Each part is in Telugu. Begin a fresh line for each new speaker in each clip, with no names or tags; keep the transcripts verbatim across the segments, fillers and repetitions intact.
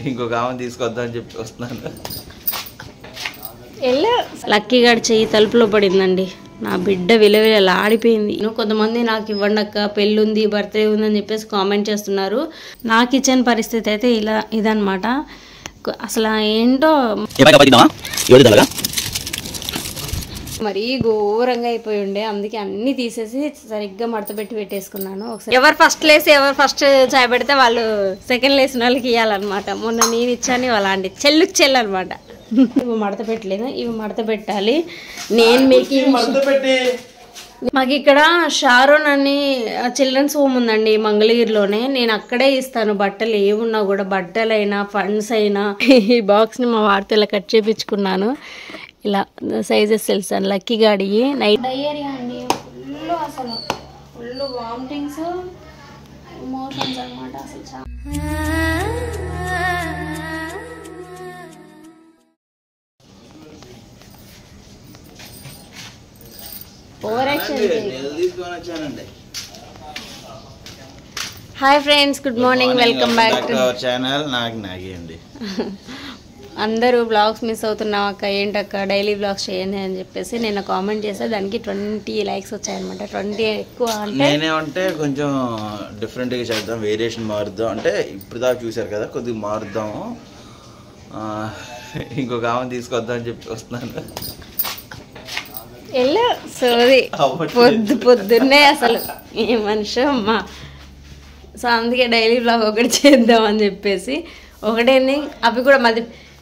ఇంకొక ఆమె తీసుకొద్దామని చెప్పి వస్తున్నాను.
లక్కీ గారి చెయ్యి తలుపులో పడిందండి. నా బిడ్డ విలువలు ఆడిపోయింది. కొంతమంది నాకు ఇవ్వండి అక్క, పెళ్ళి ఉంది, బర్త్డే ఉందని చెప్పేసి కామెంట్ చేస్తున్నారు. నా కిచెన్ పరిస్థితి అయితే ఇలా ఇదనమాట. అసలు ఏంటో మరీ ఘోరంగా అయిపోయి ఉండే, అందుకే అన్ని తీసేసి సరిగ్గా మడత పెట్టి పెట్టేసుకున్నాను. ఒకసారి ఎవరు ఫస్ట్ లేసి ఎవరు ఫస్ట్ చాయ్ పెడితే వాళ్ళు సెకండ్ లేసిన వాళ్ళకి ఇవ్వాలన్నమాట. మొన్న నేను ఇచ్చాను అలాంటి చెల్లుకి చెల్లు అనమాట. ఇవి మడత పెట్టలేదు, ఇవి మడత పెట్టాలి. నేను మీకు మాకు ఇక్కడ షారోన్ అని చిల్డ్రన్స్ హోమ్ ఉందండి మంగళగిరిలోనే. నేను అక్కడే ఇస్తాను బట్టలు ఏమున్నా కూడా, బట్టలైనా ఫండ్స్ అయినా. ఈ బాక్స్ని మా వారితో ఇలా కట్ చేయించుకున్నాను. ఇలా సైజెస్ తెలుసాను. లక్కీ గాడి నైట్ డయేరియా అండి, ఫుల్ అసలు ఫుల్ వామిటింగ్స్ మోషన్స్ అనమాట. అసలు చాలా hi friends, good morning, welcome back to our channel. నాకు నాగి అండి. అందరూ బ్లాగ్స్ మిస్ అవుతున్నావు అక్క, ఏంటక్క డైలీ బ్లాగ్స్ చేయండి అని చెప్పేసి నేను కామెంట్ చేస్తే దానికి ట్వంటీ లైక్స్ వచ్చాయన్నమాట. ట్వంటీ ఎక్కువ అంటే
నేనేమంటే కొంచెం డిఫరెంట్గా చేద్దాం, వేరియేషన్ మారుద్దాం అంటే ఇప్పుడు దాకా చూసారు కదా, కొద్దిగా మారుద్దాము, ఇంకొక ఆమె తీసుకొద్దాం అని చెప్పి వస్తున్నాను.
ఎలా సోది పొద్దు పొద్దున్నే అసలు ఈ మనిషి అమ్మా. సో అందుకే డైలీ బ్లాగ్ ఒకటి చేద్దాం అని చెప్పేసి ఒకటేంది, అవి కూడా మధ్య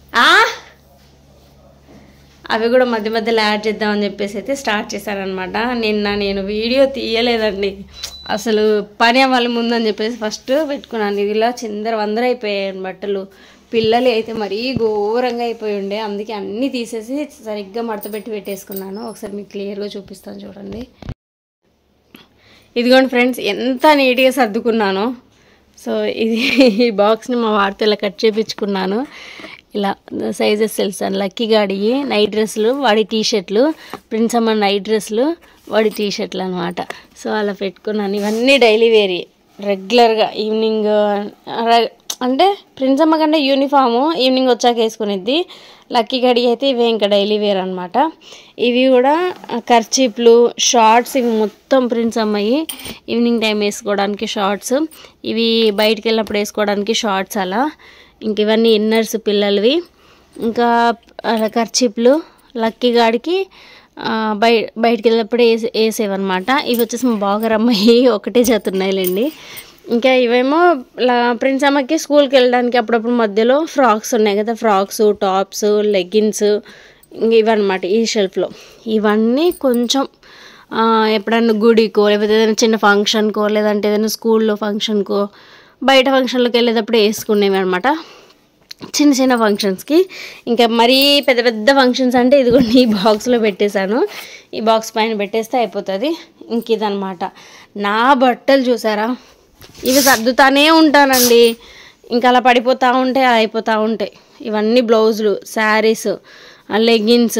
అవి కూడా మధ్య మధ్యలో యాడ్ చేద్దామని చెప్పేసి అయితే స్టార్ట్ చేశానమాట. నిన్న నేను వీడియో తీయలేదండి, అసలు పని అవ్వాలి ముందని చెప్పేసి ఫస్ట్ పెట్టుకున్నాను. ఇదిలా చిందర వందర అయిపోయాయి బట్టలు. పిల్లలు అయితే మరీ ఘోరంగా అయిపోయి ఉండే, అందుకే అన్నీ తీసేసి సరిగ్గా మడత పెట్టి పెట్టేసుకున్నాను. ఒకసారి మీకు క్లియర్గా చూపిస్తాను చూడండి. ఇదిగోండి ఫ్రెండ్స్, ఎంత నీట్గా సర్దుకున్నాను. సో ఇది ఈ బాక్స్ని మా వారితో ఇలా కట్ చేయించుకున్నాను. ఇలా సైజెస్ తెలుసాను. లక్కీ గాడి నైట్ డ్రెస్సులు, వాడి టీషర్ట్లు, ప్రిన్స్ అమ్మ నైట్ డ్రెస్సులు, వాడి టీషర్ట్లు అనమాట. సో అలా పెట్టుకున్నాను. ఇవన్నీ డైలీ వేరీ, రెగ్యులర్గా ఈవినింగ్ అంటే ప్రిన్స్ అమ్మ కంటే యూనిఫాము ఈవినింగ్ వచ్చాక వేసుకునేది. లక్కీ గడి అయితే ఇవే ఇంకా డైలీ వేర్ అనమాట. ఇవి కూడా కర్చీప్లు, షార్ట్స్, ఇవి మొత్తం ప్రిన్స్ అమ్మాయి ఈవినింగ్ టైం వేసుకోవడానికి షార్ట్స్, ఇవి బయటికి వెళ్ళినప్పుడు వేసుకోవడానికి షార్ట్స్. అలా ఇంక ఇవన్నీ ఇన్నర్స్ పిల్లలవి. ఇంకా కర్చీప్లు లక్కీ గాడికి బయ బయటికి వెళ్ళినప్పుడు వేసే వేసేవన్నమాట. ఇవి వచ్చేసి మా బాగరమ్మాయి ఒకటే జతున్నాయిలేండి. ఇంకా ఇవేమో ప్రిన్స్ అమ్మకి స్కూల్కి వెళ్ళడానికి అప్పుడప్పుడు మధ్యలో ఫ్రాక్స్ ఉన్నాయి కదా, ఫ్రాక్స్, టాప్స్, లెగ్గిన్స్, ఇంక ఇవన్నమాట ఈ షెల్ఫ్లో. ఇవన్నీ కొంచెం ఎప్పుడన్నా గుడికో లేకపోతే ఏదైనా చిన్న ఫంక్షన్కో లేదంటే ఏదైనా స్కూల్లో ఫంక్షన్కో బయట ఫంక్షన్లకు వెళ్ళేటప్పుడు వేసుకునేవి అనమాట, చిన్న చిన్న ఫంక్షన్స్కి. ఇంకా మరీ పెద్ద పెద్ద ఫంక్షన్స్ అంటే ఇదిగోండి ఈ బాక్స్లో పెట్టేశాను. ఈ బాక్స్ పైన పెట్టేస్తే అయిపోతుంది. ఇంక ఇదనమాట నా బట్టలు. చూసారా, ఇవి సర్దుతానే ఉంటానండి, ఇంకా అలా పడిపోతూ ఉంటాయి, అలా అయిపోతూ ఉంటాయి. ఇవన్నీ బ్లౌజులు, శారీస్, లెగ్గిన్స్,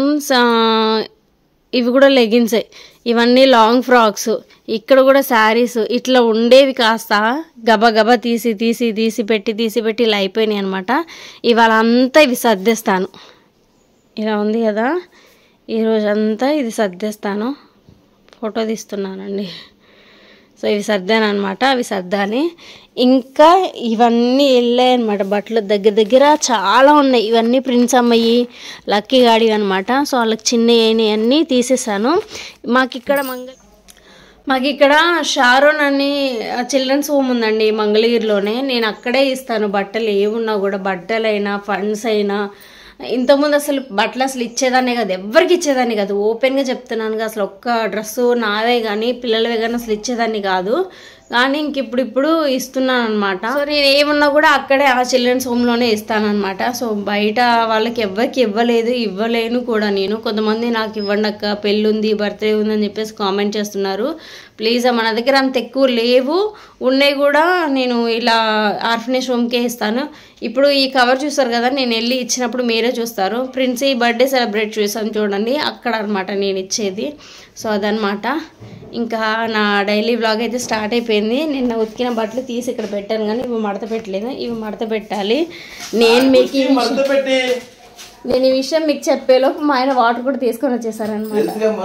ఇవి కూడా లెగ్గిన్సే. ఇవన్నీ లాంగ్ ఫ్రాక్స్, ఇక్కడ కూడా శారీస్. ఇట్లా ఉండేవి కాస్త గబా గబా తీసి తీసి తీసి పెట్టి తీసి పెట్టి ఇలా అయిపోయినాయి అనమాట. ఇవాళ అంతా ఇవి సర్దేస్తాను. ఇలా ఉంది కదా, ఈరోజంతా ఇది సర్దేస్తాను. ఫోటో తీస్తున్నానండి. సో ఇవి సర్దాను అనమాట, అవి సర్దాని. ఇంకా ఇవన్నీ వెళ్ళాయి అనమాట బట్టలు, దగ్గర దగ్గర చాలా ఉన్నాయి. ఇవన్నీ ప్రిన్స్ అమ్మాయి లక్కీ గాడివి అనమాట. సో వాళ్ళకి చిన్న అన్నీ తీసేసాను. మాకు ఇక్కడ మంగళ మాకు ఇక్కడ షారోన్ అని చిల్డ్రన్స్ హోమ్ ఉందండి మంగళగిరిలోనే. నేను అక్కడే ఇస్తాను బట్టలు ఏమున్నా కూడా, బట్టలైనా ఫండ్స్ అయినా. ఇంతకుముందు అసలు బట్టలు అసలు ఇచ్చేదాన్ని కాదు, ఎవరికి ఇచ్చేదాన్ని కాదు, ఓపెన్గా చెప్తున్నాను. అసలు ఒక్క డ్రెస్సు నావే కానీ పిల్లలవే కానీ అసలు ఇచ్చేదాన్ని కాదు. కానీ ఇంక ఇప్పుడు ఇప్పుడు ఇస్తున్నాను అనమాట. సో నేను ఏమున్నా కూడా అక్కడే ఆ చిల్డ్రన్స్ హోమ్లోనే ఇస్తానమాట. సో బయట వాళ్ళకి ఎవరికి ఇవ్వలేదు, ఇవ్వలేను కూడా నేను. కొంతమంది నాకు ఇవ్వండి అక్క, పెళ్ళి ఉంది, బర్త్డే ఉంది అని చెప్పేసి కామెంట్ చేస్తున్నారు. ప్లీజ్ మన దగ్గర అంత ఎక్కువ లేవు, ఉన్నాయి కూడా నేను ఇలా ఆర్ఫనేజ్ హోమ్కే ఇస్తాను. ఇప్పుడు ఈ కవర్ చూస్తారు కదా, నేను వెళ్ళి ఇచ్చినప్పుడు మీరే చూస్తారు. ప్రిన్స్ ఈ బర్త్డే సెలబ్రేట్ చేశాను చూడండి, అక్కడ అనమాట నేను ఇచ్చేది. సో అదనమాట. ఇంకా నా డైలీ వ్లాగ్ అయితే స్టార్ట్ అయిపోయింది. అయిపోయింది. నిన్న ఉతికిన బట్టలు తీసి ఇక్కడ పెట్టాను కానీ ఇవి మడత పెట్టలేదు. ఇవి మడత పెట్టాలి. నేను మీకు నేను ఈ విషయం మీకు చెప్పేలోపు మా ఆయన వాటర్ కూడా తీసుకొని వచ్చేసారనమాట.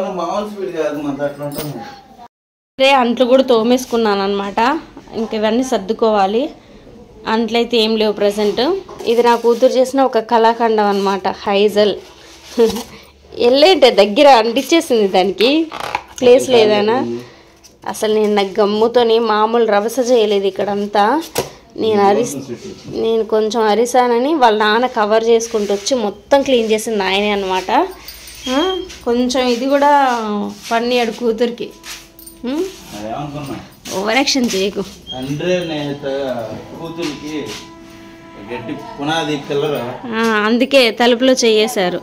అదే అంట్లు కూడా తోమేసుకున్నాను అనమాట. ఇంక ఇవన్నీ సర్దుకోవాలి. అంట్లయితే ఏం లేవు ప్రజెంట్. ఇది నా కూతురు చేసిన ఒక కళాఖండం అనమాట. హైజల్ ఎల్లేంటే దగ్గర అంటించేసింది, దానికి ప్లేస్ లేదనా. అసలు నేను నాకు గమ్ముతోని మామూలు రవస చేయలేదు ఇక్కడంతా. నేను అరిస్ నేను కొంచెం అరిసానని వాళ్ళ నాన్న కవర్ చేసుకుంటూ వచ్చి మొత్తం క్లీన్ చేసింది ఆయనే అనమాట. కొంచెం ఇది కూడా పన్నీయాడు కూతురికి. ఓవర్ యాక్షన్ చేయకు. అందుకే తలుపులో చెయ్యేశారు.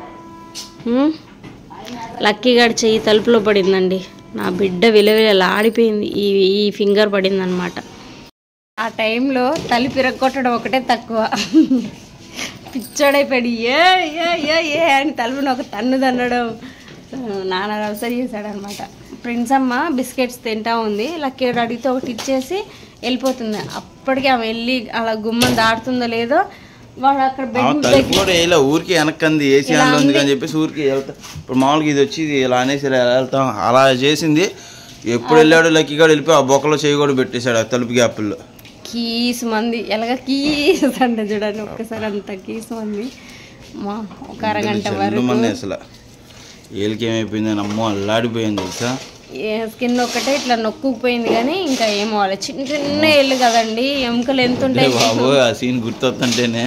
లక్కీగాడి చెయ్యి తలుపులో పడిందండి. నా బిడ్డ విలువలు ఆడిపోయింది. ఈ ఈ ఫింగర్ పడింది అనమాట. ఆ టైంలో తలుపు ఇరగొట్టడం ఒకటే తక్కువ. పిచ్చోడైపోయాడు. ఏ ఏ ఏ ఏ అని తలుపుని ఒక తన్ను తన్నడం నాన్న రవసరి చేశాడనమాట. ఫ్రెండ్స్ అమ్మ బిస్కెట్స్ తింటా ఉంది. లక్కీగాడు అడిగితే ఒకటి ఇచ్చేసి వెళ్ళిపోతుంది. అప్పటికి ఆమె వెళ్ళి అలా గుమ్మం దాటుతుందో లేదో వాడు అక్కడ
బెడ్ ఊరికి వెనక్కంది ఏసీ అందులో ఉంది అని చెప్పేసి ఊరికి వెళ్తా. ఇప్పుడు మామూలుగా ఇది వచ్చి ఇలా అనేసి వెళ్తాం అలా చేసింది. ఎప్పుడు వెళ్ళాడు లక్కీగాడు వెళ్ళిపోయి ఆ బొక్కలో చేయి కూడా పెట్టేశాడు ఆ తలుపు గ్యాప్లో.
కీస్ మంది ఎలాగ కీస్ అంటే చూడండి ఒక్కసారి అంత కీస్ మంది మా ఒక అరగంట వరకు
అసలు ఏళ్ళకి ఏమైపోయింది అని అమ్మో అల్లాడిపోయింది తెలుసా.
స్కిన్ ఒకటే ఇట్లా నొక్కుపోయింది కానీ ఇంకా ఏమో వాళ్ళ చిన్న చిన్న ఏళ్ళు కదండి, ఎముకలు ఎంత ఉంటాయి
బాబు. ఆ సీన్ గుర్తొస్తుంటేనే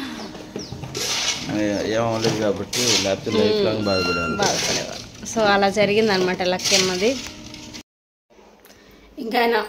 ఏమవలేదు కాబట్టి లేకపోతే లైఫ్ లాంగ్ బాధపడేవాళ్ళు
బాధపడేవాళ్ళు సో అలా జరిగింది అనమాట లక్కమ్మది. ఇంకా ఆయన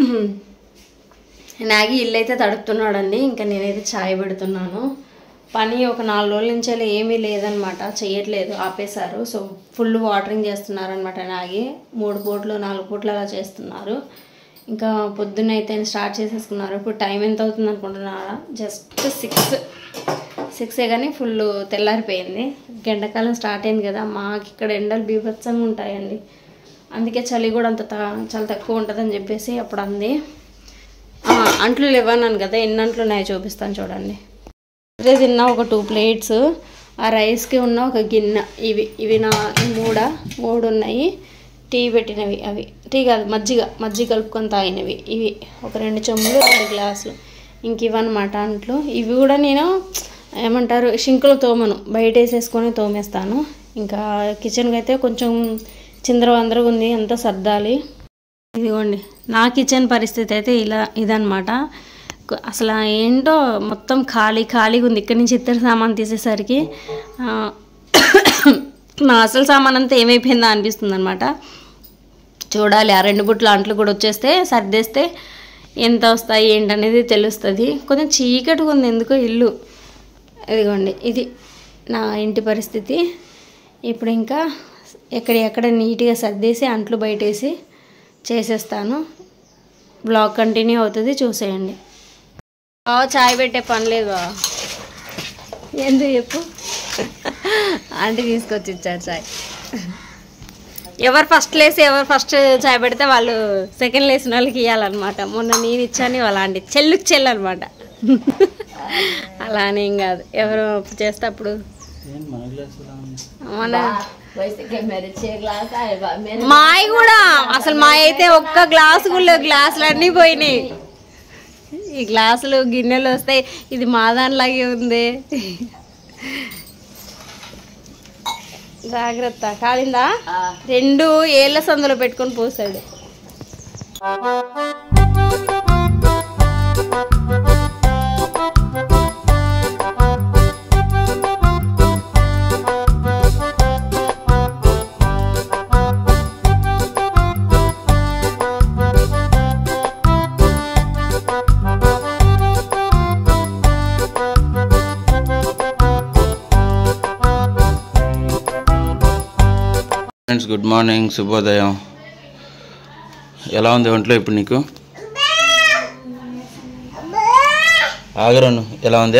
నాగి ఇల్లు అయితే తడుపుతున్నాడండి. ఇంకా నేనైతే ఛాయ్ పెడుతున్నాను. పని ఒక నాలుగు రోజుల నుంచి అలా ఏమీ లేదనమాట, చేయట్లేదు, ఆపేశారు. సో ఫుల్ వాటరింగ్ చేస్తున్నారనమాట. నాగి మూడు పూట్లు నాలుగు పూట్లు అలా చేస్తున్నారు. ఇంకా పొద్దున్న అయితే స్టార్ట్ చేసేసుకున్నారు. ఇప్పుడు టైం ఎంత అవుతుంది అనుకుంటున్నారా? జస్ట్ సిక్స్ సిక్సే కానీ ఫుల్ తెల్లారిపోయింది. ఎండాకాలం స్టార్ట్ అయింది కదా, మాకు ఇక్కడ ఎండలు బీభత్సంగా ఉంటాయండి. అందుకే చలి కూడా అంత చాలా తక్కువ ఉంటుందని చెప్పేసి అప్పుడు అంది. అంట్లు లేవన్నాను కదా, ఎన్ని అంట్లు ఉన్నాయో చూపిస్తాను చూడండి. అదే తిన్నా ఒక టూ ప్లేట్స్, ఆ రైస్కి ఉన్న ఒక గిన్నె, ఇవి ఇవి నా మూడ మూడు ఉన్నాయి. టీ పెట్టినవి అవి, టీ కాదు మజ్జిగ మజ్జిగ కలుపుకొని తాగినవి ఇవి ఒక రెండు చెంబులు రెండు గ్లాసులు. ఇంక ఇవన్నమాట అంట్లు. ఇవి కూడా నేను ఏమంటారు షింకులో తోమను, బయట వేసేసుకొని తోమేస్తాను. ఇంకా కిచెన్కి అయితే కొంచెం చిందరవందరగా ఉంది, అంతా సర్దాలి. ఇదిగోండి నా కిచెన్ పరిస్థితి అయితే ఇలా ఇదనమాట. అసలు ఏంటో మొత్తం ఖాళీ ఖాళీగా ఉంది. ఇక్కడి నుంచి ఇతర సామాన్ తీసేసరికి నా అసలు సామాన్ అంతా ఏమైపోయిందా అనిపిస్తుంది అనమాట. చూడాలి, ఆ రెండు బుట్ల అంట్లు కూడా వచ్చేస్తే సర్దేస్తే ఎంత వస్తాయి ఏంటనేది తెలుస్తుంది. కొంచెం చీకటిగా ఉంది ఎందుకో ఇల్లు. ఇదిగోండి ఇది నా ఇంటి పరిస్థితి. ఇప్పుడు ఇంకా ఎక్కడ ఎక్కడ నీట్గా సర్దేసి అంట్లు బయటేసి చేసేస్తాను. బ్లాగ్ కంటిన్యూ అవుతుంది, చూసేయండి. చాయ్ పెట్టే పని లేదు ఎందుకు చెప్పు, ఆంటీ తీసుకొచ్చి ఇచ్చారు చాయ్. ఎవరు ఫస్ట్ లేసి ఎవరు ఫస్ట్ చాయ్ పెడితే వాళ్ళు సెకండ్ లేసిన వాళ్ళకి ఇవ్వాలన్నమాట. మొన్న నేను ఇచ్చాను వాళ్ళ ఆంటీ చెల్లుకి చెల్లు అనమాట. అలా అని ఏం కాదు, ఎవరు చేస్తే అప్పుడు మన మాయ కూడా అసలు మాయ అయితే ఒక్క గ్లాసు కూడా గ్లాసులు అన్నీ పోయినాయి. ఈ గ్లాసులు గిన్నెలు వస్తాయి, ఇది మా దానిలాగే ఉంది. జాగ్రత్త కాలిందా, రెండు ఏళ్ళ సందులో పెట్టుకొని పోసాడు.
ఫ్రెండ్స్ గుడ్ మార్నింగ్, శుభోదయం. ఎలా ఉంది ఒంట్లో ఇప్పుడు నీకు? ఆగరను ఎలా ఉంది?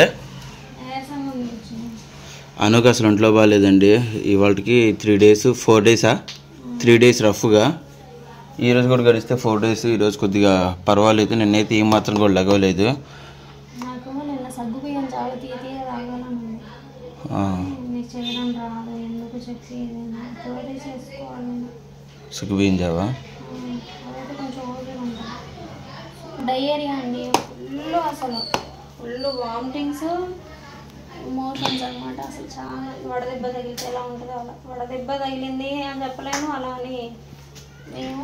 అనుకు అసలు ఒంట్లో బాగాలేదండి. ఇవాళకి త్రీ డేస్ ఫోర్ డేసా త్రీ డేస్ రఫ్గా ఈ రోజు కూడా గడిస్తే ఫోర్ డేస్. ఈరోజు కొద్దిగా పర్వాలేదు. నిన్నైతే ఏం మాత్రం కూడా లగవలేదు.
నాకు నిన్న సగ్గు బియ్యం చాలా తీయగా తాగాలని నీకు చేయడం రాదు, ఎందుకు చెప్పి తోడే చేసుకోవాలి.
సగ్గు బియ్యం జావా
అదైతే కొంచెం ఓపిక ఉంటుంది. డయేరియా అండి, ఫుల్ అసలు ఫుల్ వామిటింగ్స్, మోషన్స్ అనమాట. అసలు చాలా వడదెబ్బ తగిలితే ఎలా ఉంటుందో అలా వడదెబ్బ తగిలింది అని చెప్పలేను, అలా అని మేము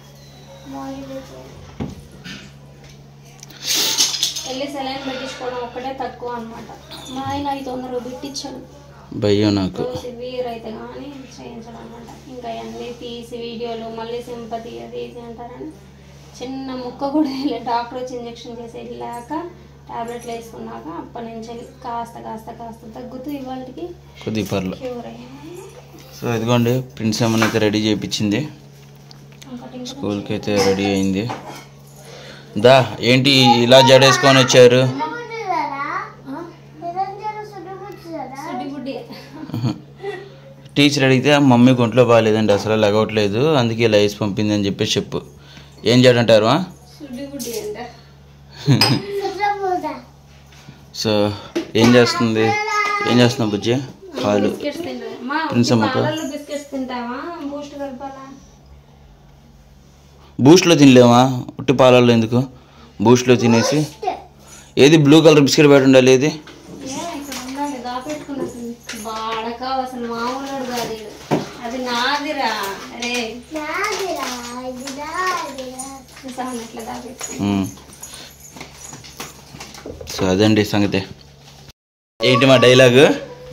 వెళ్ళి సెలైన్ పెట్టించుకోవడం ఒక్కటే తక్కువ అనమాట. మా ఆయన అవి తొందరగా పెట్టించాడు,
భయం నాకు
సివియర్ అయితే కానీ చేయించడం అనమాట. ఇంకా అన్నీ తీసి వీడియోలు మళ్ళీ సింపతి అది ఇది అంటారని చిన్న ముక్క కూడా వెళ్ళి డాక్టర్ వచ్చి ఇంజక్షన్ చేసి వెళ్ళాక టాబ్లెట్లు వేసుకున్నాక అప్పటి నుంచి కాస్త కాస్త కాస్త తగ్గుతూ ఇవాళకి
కొద్దిగా పర్లేదు
క్యూర్ అయ్యింది.
సో ఇదిగోండి ప్రిన్స్ ఏమన్నా అయితే రెడీ చేయించింది, స్కూల్కి అయితే రెడీ అయింది. దా ఏంటి ఇలా జడేసుకొని వచ్చారు? టీచర్ అడిగితే మమ్మీ ఒంట్లో బాగాలేదండి, అసలు లగవట్లేదు, అందుకే ఇలా వేసి పంపింది అని చెప్పేసి చెప్పు. ఏం చేయడంటారు? సో ఏం చేస్తుంది ఏం చేస్తున్నావు బుజ్జి? పాలు ప్రిన్స్ అమ్మకు బూస్ట్లో తినలేమా? ఉట్టి పాలల్లో ఎందుకు? బూస్ట్లో తినేసి ఏది బ్లూ కలర్ బిస్కెట్ పెట్టి ఉండాలి. ఏది సో అదండి సంగతి. ఏంటి మా డైలాగు?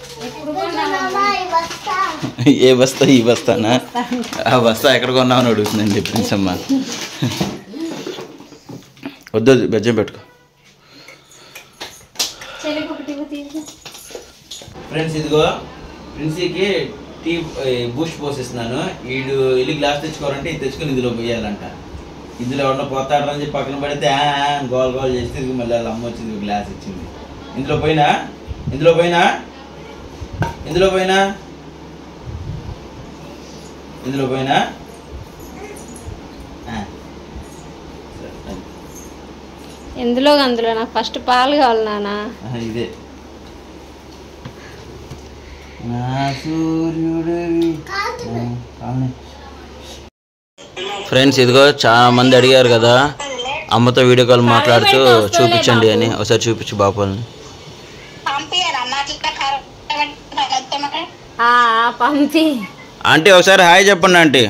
ఏ బస్తా? ఈ బస్తానా? ఆ బస్తా ఎక్కడ కొన్నామని అడుగుతుందండి ప్రిన్స్ అమ్మ. వద్దు బెజ్జం పెట్టుకో. ఫ్రెండ్స్ ఇదిగో ప్రిన్సీకి టీ బూస్ట్ పోసిస్తున్నాను. వీడు వెళ్ళి గ్లాస్ తెచ్చుకోవాలంటే ఇది తెచ్చుకొని ఇందులో పోయాలంట. ఇందులో ఎవరన్నా పోతాడని చెప్పి పక్కన పడితే గోల్ గోల్ చేస్తే ఇది మళ్ళీ వాళ్ళ అమ్మ వచ్చింది గ్లాస్ ఇచ్చింది. ఇందులో పోయినా ఇందులో పోయినా ఇందులో పోయినా ఇందులో పోయినా
ఎందులో అందులో నాకు ఫస్ట్ పాలు కావాలి నాన్న.
ఇదే నా సూర్యుడు. ఫ్రెండ్స్ ఇదిగో చాలా మంది అడిగారు కదా అమ్మతో వీడియో కాల్ మాట్లాడుతూ చూపించండి అని. ఒకసారి చూపించు బాపాలని.
పంపి
ఆంటీ ఒకసారి హాయ్ చెప్పండి ఆంటీ.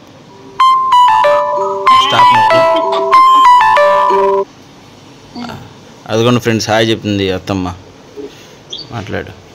స్టాప్. అదిగోండి ఫ్రెండ్స్ హాయ్ చెప్తుంది అత్తమ్మ. మాట్లాడు.